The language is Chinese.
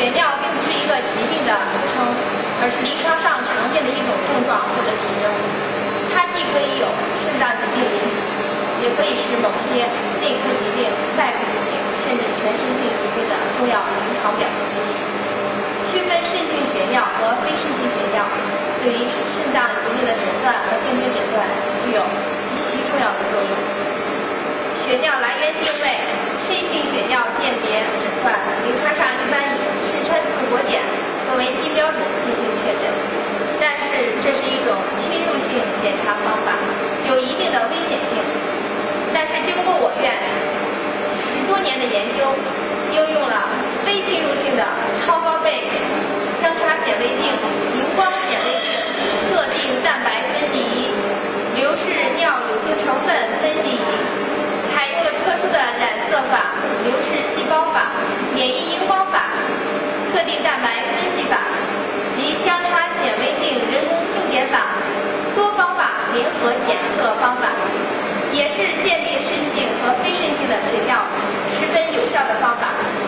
血尿并不是一个疾病的名称，而是临床上常见的一种症状或者体征。它既可以有肾脏疾病引起，也可以是某些内科疾病、外科疾病，甚至全身性疾病的重要临床表现之一。区分肾性血尿和非肾性血尿，对于肾脏疾病的诊断和鉴定诊断具有极其重要的作用。血尿来源定位，肾性血尿鉴别诊断，临床上一般以肾穿刺活检作为基标准进行确诊。但是这是一种侵入性检查方法，有一定的危险性。但是经过我院10多年的研究，应用了非侵入性的超高倍相差显微镜、荧光显微镜特定蛋白分析仪、流式尿有形成分分析仪，采用了特殊的染色法、流式细胞法、免疫荧光法、特定蛋白分析法及相差显微镜人工镜检法多方法联合检测方法，也是鉴别肾性和非肾性的血尿十分有效的方法。